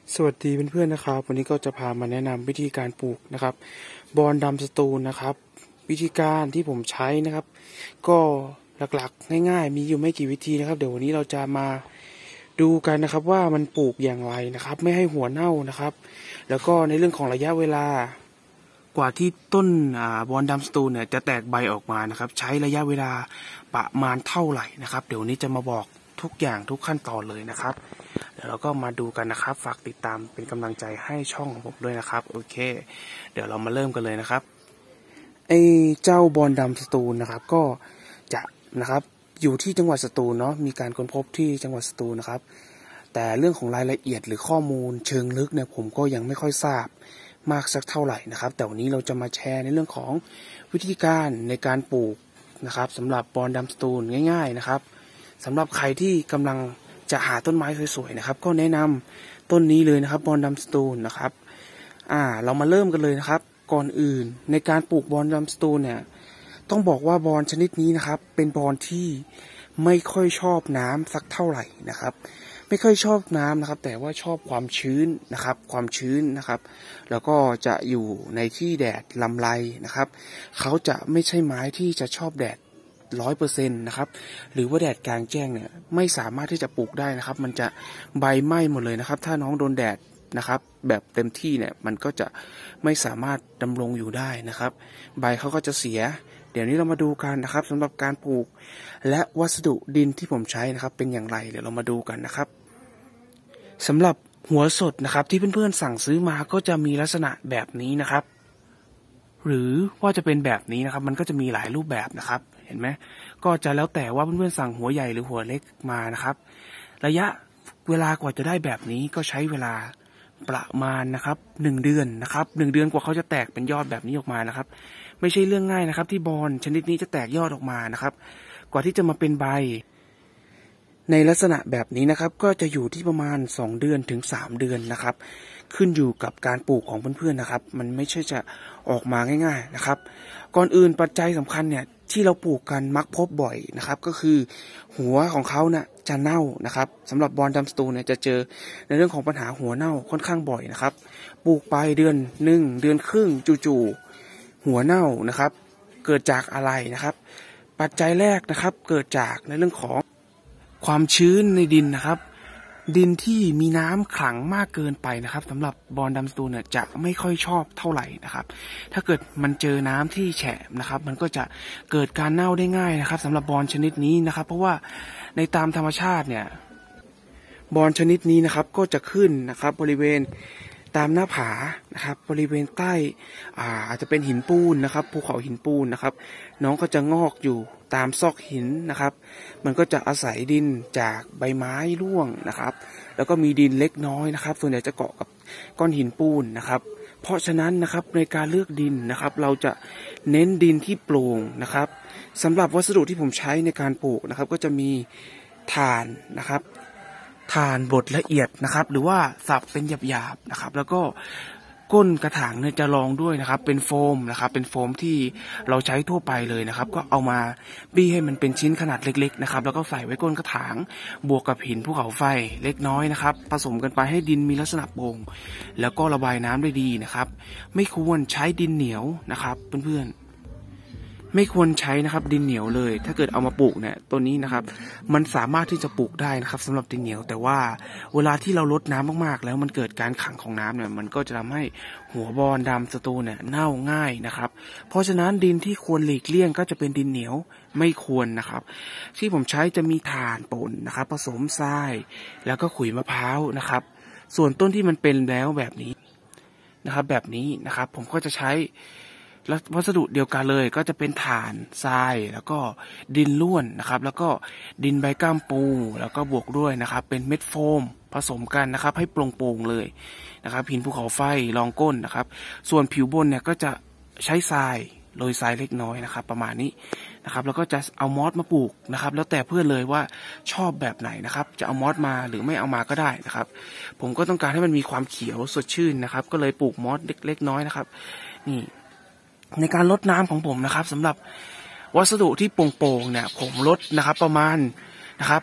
สวัสดีเพื่อนๆนะครับวันนี้ก็จะพามาแนะนำวิธีการปลูกนะครับบอนดำสตูลนะครับวิธีการที่ผมใช้นะครับก็หลักๆง่ายๆมีอยู่ไม่กี่วิธีนะครับเดี๋ยววันนี้เราจะมาดูกันนะครับว่ามันปลูกอย่างไรนะครับไม่ให้หัวเน่านะครับแล้วก็ในเรื่องของระยะเวลากว่าที่ต้นบอนดำสตูลเนี่ยจะแตกใบออกมานะครับใช้ระยะเวลาประมาณเท่าไหร่นะครับเดี๋ยววันนี้จะมาบอกทุกอย่างทุกขั้นตอนเลยนะครับเดี๋ยวเราก็มาดูกันนะครับฝากติดตามเป็นกำลังใจให้ช่องของผมด้วยนะครับโอเคเดี๋ยวเรามาเริ่มกันเลยนะครับไอ้เจ้าบอนดำสตูลนะครับก็จะนะครับอยู่ที่จังหวัดสตูลเนาะมีการค้นพบที่จังหวัดสตูลนะครับแต่เรื่องของรายละเอียดหรือข้อมูลเชิงลึกเนี่ยผมก็ยังไม่ค่อยทราบมากสักเท่าไหร่นะครับแต่วันนี้เราจะมาแชร์ในเรื่องของวิธีการในการปลูกนะครับสำหรับบอนดำสตูลง่ายๆนะครับสำหรับใครที่กำลังจะหาต้นไม้สวยๆนะครับก็แนะนำต้นนี้เลยนะครับบอนดำสตูลนะครับเรามาเริ่มกันเลยนะครับก่อนอื่นในการปลูกบอนดำสตูลเนี่ยต้องบอกว่าบอนชนิดนี้นะครับเป็นบอนที่ไม่ค่อยชอบน้ำสักเท่าไหร่นะครับไม่ค่อยชอบน้ำนะครับแต่ว่าชอบความชื้นนะครับความชื้นนะครับแล้วก็จะอยู่ในที่แดดลำไรนะครับเขาจะไม่ใช่ไม้ที่จะชอบแดด100%นะครับหรือว่าแดดกลางแจ้งเนี่ยไม่สามารถที่จะปลูกได้นะครับมันจะใบไหม้หมดเลยนะครับถ้าน้องโดนแดดนะครับแบบเต็มที่เนี่ยมันก็จะไม่สามารถดำรงอยู่ได้นะครับใบเขาก็จะเสียเดี๋ยวนี้เรามาดูกันนะครับสำหรับการปลูกและวัสดุดินที่ผมใช้นะครับเป็นอย่างไรเดี๋ยวเรามาดูกันนะครับสำหรับหัวสดนะครับที่เพื่อนๆสั่งซื้อมาก็จะมีลักษณะแบบนี้นะครับหรือว่าจะเป็นแบบนี้นะครับมันก็จะมีหลายรูปแบบนะครับเห็นไหมก็จะแล้วแต่ว่าเพื่อนๆสั่งหัวใหญ่หรือหัวเล็กมานะครับระยะเวลากว่าจะได้แบบนี้ก็ใช้เวลาประมาณนะครับ1 เดือนนะครับ1 เดือนกว่าเขาจะแตกเป็นยอดแบบนี้ออกมานะครับไม่ใช่เรื่องง่ายนะครับที่บอนชนิดนี้จะแตกยอดออกมานะครับกว่าที่จะมาเป็นใบในลักษณะแบบนี้นะครับก็จะอยู่ที่ประมาณ2 เดือนถึง3 เดือนนะครับขึ้นอยู่กับการปลูกของเพื่อนๆนะครับมันไม่ใช่จะออกมาง่ายๆนะครับก่อนอื่นปัจจัยสำคัญเนี่ยที่เราปลูกกันมักพบบ่อยนะครับก็คือหัวของเขาเนี่ยจะเน่านะครับสำหรับบอนดำสตูลเนี่ยจะเจอในเรื่องของปัญหาหัวเน่าค่อนข้างบ่อยนะครับปลูกไปเดือน1 เดือนครึ่งจู่ๆหัวเน่านะครับเกิดจากอะไรนะครับปัจจัยแรกนะครับเกิดจากในเรื่องของความชื้นในดินนะครับดินที่มีน้ำขังมากเกินไปนะครับสำหรับบอนดำสตูลเนี่ยจะไม่ค่อยชอบเท่าไหร่นะครับถ้าเกิดมันเจอน้ำที่แฉะนะครับมันก็จะเกิดการเน่าได้ง่ายนะครับสำหรับบอนชนิดนี้นะครับเพราะว่าในตามธรรมชาติเนี่ยบอนชนิดนี้นะครับก็จะขึ้นนะครับบริเวณตามหน้าผานะครับบริเวณใต้อาจจะเป็นหินปูนนะครับภูเขาหินปูนนะครับน้องก็จะงอกอยู่ตามซอกหินนะครับมันก็จะอาศัยดินจากใบไม้ร่วงนะครับแล้วก็มีดินเล็กน้อยนะครับส่วนใหญ่จะเกาะกับก้อนหินปูนนะครับเพราะฉะนั้นนะครับในการเลือกดินนะครับเราจะเน้นดินที่โปร่งนะครับสำหรับวัสดุที่ผมใช้ในการปลูกนะครับก็จะมีถ่านนะครับถ่านบดละเอียดนะครับหรือว่าสับเป็นหยาบๆนะครับแล้วก็ก้นกระถางเนี่ยจะรองด้วยนะครับเป็นโฟมนะครับเป็นโฟมที่เราใช้ทั่วไปเลยนะครับก็เอามาบี้ให้มันเป็นชิ้นขนาดเล็กๆนะครับแล้วก็ใส่ไว้ก้นกระถางบวกกับหินภูเขาไฟเล็กน้อยนะครับผสมกันไปให้ดินมีลักษณะโป่งแล้วก็ระบายน้ำได้ดีนะครับไม่ควรใช้ดินเหนียวนะครับเพื่อนๆไม่ควรใช้นะครับดินเหนียวเลยถ้าเกิดเอามาปลูกเนี่ยตัวนี้นะครับมันสามารถที่จะปลูกได้นะครับสำหรับดินเหนียวแต่ว่าเวลาที่เราลดน้ำมากๆแล้วมันเกิดการขังของน้ำเนี่ยมันก็จะทำให้หัวบอนดำสตูลเนี่ยเน่าง่ายนะครับเพราะฉะนั้นดินที่ควรหลีกเลี่ยงก็จะเป็นดินเหนียวไม่ควรนะครับที่ผมใช้จะมีถ่านป่นนะครับผสมทรายแล้วก็ขุยมะพร้าวนะครับส่วนต้นที่มันเป็นแล้วแบบนี้นะครับแบบนี้นะครับผมก็จะใช้แล้ววัสดุเดียวกันเลยก็จะเป็นถ่านทรายแล้วก็ดินร่วนนะครับแล้วก็ดินใบก้ามปูแล้วก็บวกด้วยนะครับเป็นเม็ดโฟมผสมกันนะครับให้โปร่งๆเลยนะครับหินภูเขาไฟรองก้นนะครับส่วนผิวบนเนี่ยก็จะใช้ทรายโรยทรายเล็กน้อยนะครับประมาณนี้นะครับแล้วก็จะเอามอสมาปลูกนะครับแล้วแต่เพื่อนเลยว่าชอบแบบไหนนะครับจะเอามอสมาหรือไม่เอามาก็ได้นะครับผมก็ต้องการให้มันมีความเขียวสดชื่นนะครับก็เลยปลูกมอสเล็กๆน้อยนะครับนี่ในการลดน้ำของผมนะครับสำหรับวัสดุที่โป่งๆเนี่ยผมลดนะครับประมาณนะครับ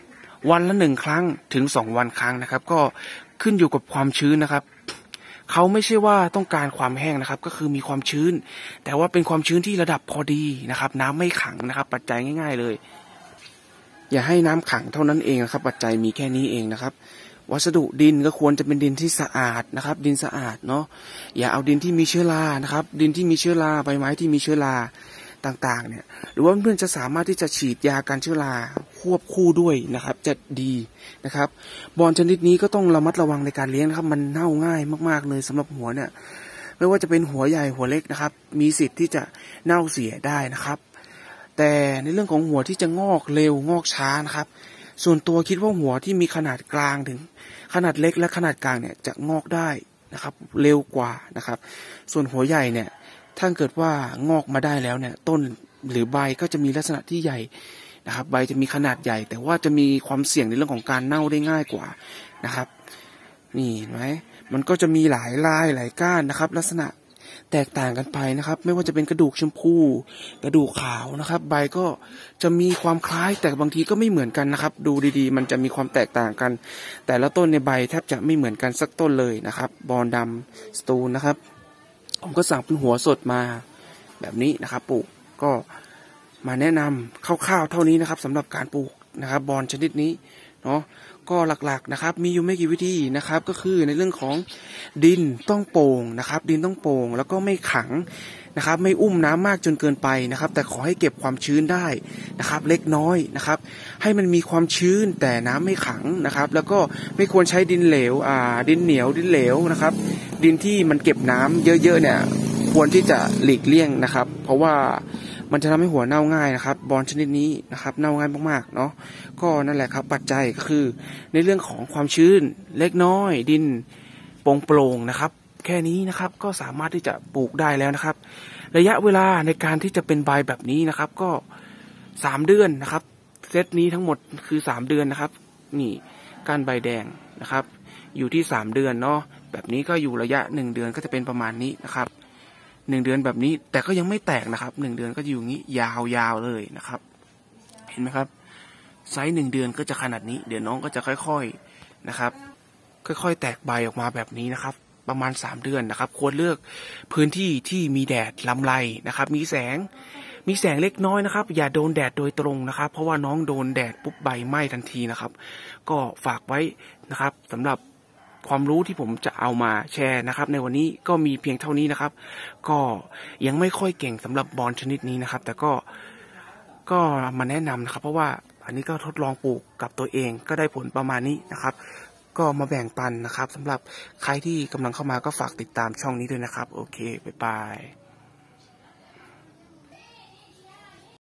วันละ1 ครั้งถึง2 วันครั้งนะครับก็ขึ้นอยู่กับความชื้นนะครับเขาไม่ใช่ว่าต้องการความแห้งนะครับก็คือมีความชื้นแต่ว่าเป็นความชื้นที่ระดับพอดีนะครับน้ำไม่ขังนะครับปัจจัยง่ายๆเลยอย่าให้น้ำขังเท่านั้นเองนะครับปัจจัยมีแค่นี้เองนะครับวัสดุดินก็ควรจะเป็นดินที่สะอาดนะครับดินสะอาดเนาะอย่าเอาดินที่มีเชื้อรานะครับดินที่มีเชื้อราใบไม้ที่มีเชื้อราต่างๆเนี่ยหรือว่าเพื่อนๆจะสามารถที่จะฉีดยากันเชื้อราควบคู่ด้วยนะครับจะดีนะครับบอนชนิดนี้ก็ต้องระมัดระวังในการเลี้ยงนะครับมันเน่าง่ายมากๆเลยสำหรับหัวเนี่ยไม่ว่าจะเป็นหัวใหญ่หัวเล็กนะครับมีสิทธิ์ที่จะเน่าเสียได้นะครับแต่ในเรื่องของหัวที่จะงอกเร็วงอกช้านะครับส่วนตัวคิดว่าหัวที่มีขนาดกลางถึงขนาดเล็กและขนาดกลางเนี่ยจะงอกได้นะครับเร็วกว่านะครับส่วนหัวใหญ่เนี่ยถ้าเกิดว่างอกมาได้แล้วเนี่ยต้นหรือใบก็จะมีลักษณะที่ใหญ่นะครับใบจะมีขนาดใหญ่แต่ว่าจะมีความเสี่ยงในเรื่องของการเน่าได้ง่ายกว่านะครับนี่เห็นไหมมันก็จะมีหลายลายหลายก้านนะครับลักษณะแตกต่างกันไปนะครับไม่ว่าจะเป็นกระดูกชมพูกระดูกขาวนะครับใบก็จะมีความคล้ายแต่บางทีก็ไม่เหมือนกันนะครับดูดีๆมันจะมีความแตกต่างกันแต่ละต้นในใบแทบจะไม่เหมือนกันสักต้นเลยนะครับบอนดำสตูลนะครับผมก็สั่งเป็นหัวสดมาแบบนี้นะครับปลูกก็มาแนะนำคร่าวๆเท่านี้นะครับสำหรับการปลูกนะครับบอนชนิดนี้เนาะก็หลักๆนะครับมีอยู่ไม่กี่วิธีนะครับก็คือในเรื่องของดินต้องโป่งนะครับดินต้องโป่งแล้วก็ไม่ขังนะครับไม่อุ้มน้ำมากจนเกินไปนะครับแต่ขอให้เก็บความชื้นได้นะครับเล็กน้อยนะครับให้มันมีความชื้นแต่น้ำไม่ขังนะครับแล้วก็ไม่ควรใช้ดินเหลวดินเหนียวดินเหลวนะครับดินที่มันเก็บน้ำเยอะๆเนี่ยควรที่จะหลีกเลี่ยงนะครับเพราะว่ามันจะทำให้หัวเน่าง่ายนะครับบอนชนิดนี้นะครับเน่าง่ายมากๆเนาะก็นั่นแหละครับปัจจัยก็คือในเรื่องของความชื้นเล็กน้อยดินโปร่งๆนะครับแค่นี้นะครับก็สามารถที่จะปลูกได้แล้วนะครับระยะเวลาในการที่จะเป็นใบแบบนี้นะครับก็3 เดือนนะครับเซตนี้ทั้งหมดคือ3 เดือนนะครับนี่ก้านใบแดงนะครับอยู่ที่3 เดือนเนาะแบบนี้ก็อยู่ระยะ1 เดือนก็จะเป็นประมาณนี้นะครับ1 เดือนแบบนี้แต่ก็ยังไม่แตกนะครับ1 เดือนก็อยู่อย่างนี้ยาวๆเลยนะครับเห็นไหมครับไซส์1 เดือนก็จะขนาดนี้เดี๋ยวน้องก็จะค่อยๆนะครับค่อยๆแตกใบออกมาแบบนี้นะครับประมาณ3 เดือนนะครับควรเลือกพื้นที่ที่มีแดดลำไรนะครับมีแสงเล็กน้อยนะครับอย่าโดนแดดโดยตรงนะครับเพราะว่าน้องโดนแดดปุ๊บใบไหม้ทันทีนะครับก็ฝากไว้นะครับสำหรับความรู้ที่ผมจะเอามาแชร์นะครับในวันนี้ก็มีเพียงเท่านี้นะครับก็ยังไม่ค่อยเก่งสำหรับบอนชนิดนี้นะครับแต่ก็มาแนะนำนะครับเพราะว่าอันนี้ก็ทดลองปลูกกับตัวเองก็ได้ผลประมาณนี้นะครับก็มาแบ่งปันนะครับสำหรับใครที่กำลังเข้ามาก็ฝากติดตามช่องนี้ด้วยนะครับโอเคบ๊ายบาย